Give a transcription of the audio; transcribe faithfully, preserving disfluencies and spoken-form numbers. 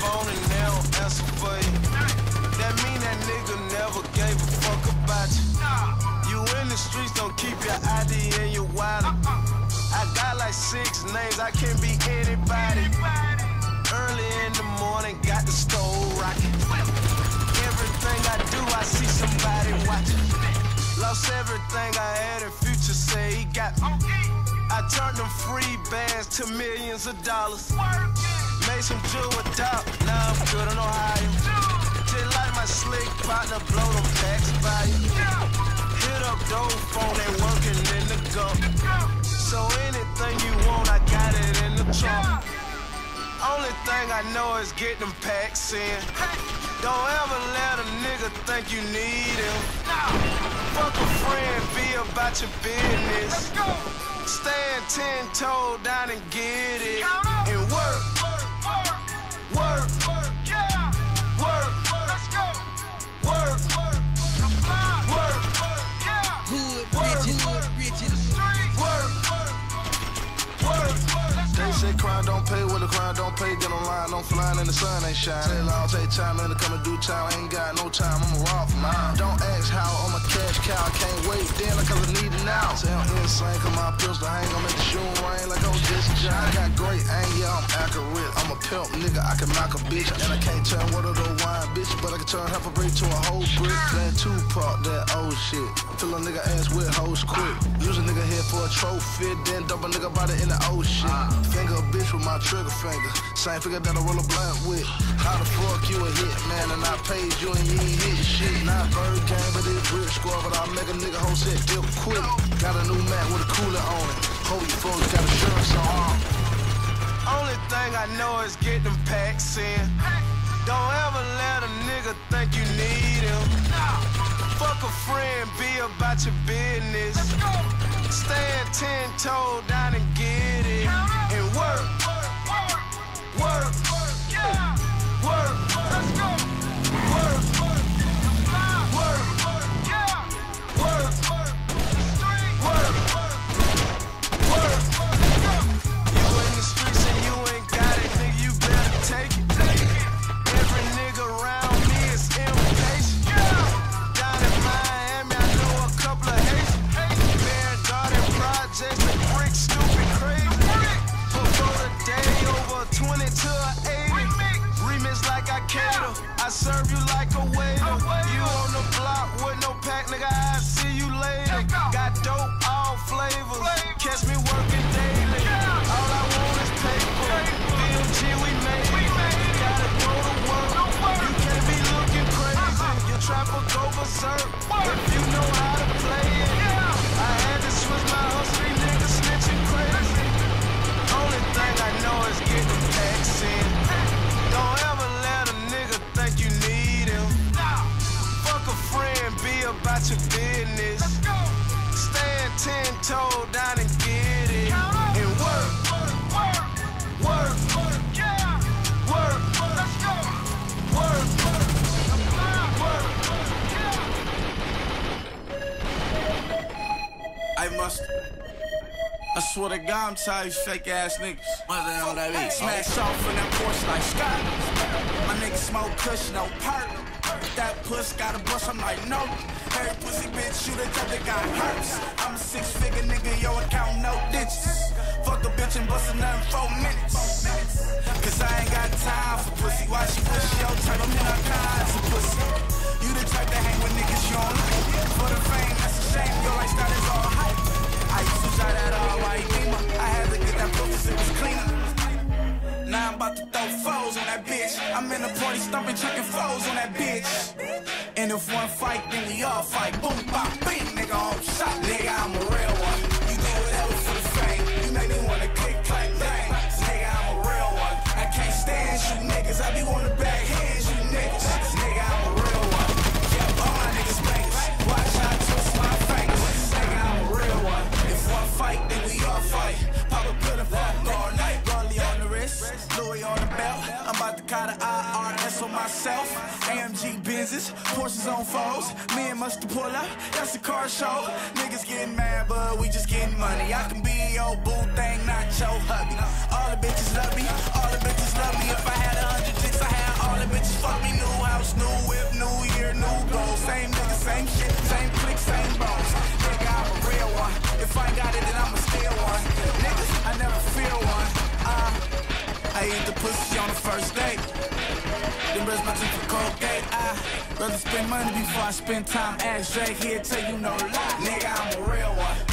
phone and they don't answer for you. That mean that nigga never gave a fuck about you. You in the streets, don't keep your I D in your wallet. I got like six names, I can't be anybody. Early in the morning, got the stove rocking. Everything I do, I see somebody watching. Lost everything I had and Future say he got me. I turned them free bands to millions of dollars. Made some jewel top, now I'm good in Ohio. Just like my slick partner, blow them packs by you. Hit up dope phone, they working in the gump. So anything you want, I got it in the trunk. Only thing I know is get them packs in. Don't ever let a nigga think you need him. Fuck a friend, be about your business. Stand ten toes down and get it. And work, work, work, work, yeah. Work, let's go. Work, work, work, yeah. Hood, bitches, hood, bitches. Work, work, work. They say crime don't pay, well the crime don't pay. Get online, don't flying and the sun ain't shining. Say law, take time, man, to come and do time. I ain't got no time, I'ma rob for mine. Don't ask how, I'm a cash cow, I can't wait then, cause I need it now. Say I'm insane, cause my pistol hang, I'm at the shooting rain like I'm Jesse John. I got great aim, yeah, I'm accurate. I'm a pimp, nigga, I can knock a bitch. And I can't turn water to wine, bitch, but I can turn half a brick to a whole brick. Playing Tupac, that old shit. Fill a nigga ass with hoes quick. Use a nigga head for a trophy, then dump a nigga body in the old shit. Finger a bitch with my trigger finger. Same figure that I roll a blunt with. How the fuck you a hit, man, and I paid you and you ain't hit shit. Not bird game, but it's brick score, but I make a nigga whole set dip quick. Got a new Mac with a cooler on it. Hope you folks got insurance on. Only thing I know is get them packs in. Don't ever let a nigga think you need him. Fuck a friend, be about your business. Stand ten toes down and get it. And work, work, work, yeah. Work, let's go. Work, work, yeah. Work, work, work, you in the streets and you ain't got it, nigga, you better take it. Every nigga around me is impatient. Down in Miami, I know a couple of Haitians. Man, garden projects and brick, stupid crazy. Before the day over twenty to an eighty. Remix like I cater, I serve you like a waiter. You on the block with no pack, nigga, I see you later. Got dope, all flavors, catch me working daily. All I want is paper, B M G we made it. Gotta go to work, you can't be looking crazy. Your trapper go berserk, if you know how to play it. I had to switch my hustle, these niggas snitching crazy. Only thing I know is get them packs in. Don't ever let a nigga think you need him. Fuck a friend, be about your business. Stand ten toes down and get it. And work, work, work, yeah. Work, let's go. Work, work, I must. I swear to God, I'm tired of fake ass niggas. On that beat. Smash off in that Porsche like Scott. My niggas smoke kush, no perk. If that puss got a bust, I'm like, no. Every pussy bitch, shoot a job that got hurts. I'm a six figure nigga, yo, account no ditches. Fuck a bitch and bust another four minutes. Cause I ain't got time for pussy. Why she push your type? I'm in all kinds of pussy. You the type that hang with niggas you don't like. For the fame, that's a shame. Your lifestyle is all hype. I used to try that all white beamer. I had to get that proof cause it was cleaner. Now I'm about to throw foes on that bitch. I'm in the party stomping, chucking foes on that bitch. And if one fight, then we all fight. Boom, bop, bing, nigga, on shot. Nigga, I'm a real one. You do whatever for the fame. You make me wanna click, clack, bang. Nigga, I'm a real one. I can't stand you niggas. I be wanna back hands you niggas. Nigga, I'm a real one. Yeah, all my niggas bangers. Watch how I twist my fingers. Nigga, I'm a real one. If one fight, then we all fight. Pop a pill and fuck all night. Rollie on the wrist, Louis on the belt. I'm about to call the I R S on myself. A M G Benzes, Porsches on foes. Me and Mustard pull up, that's the car show. Niggas getting mad, but we just getting money. I can be your boo thing, not your hubby. All the bitches love me, all the bitches love me. If I had a hundred chicks, I had risk my teeth for Colgate. I rather spend money before I spend time. Ask Jake, he'll tell you no lie. Nigga, I'm a real one.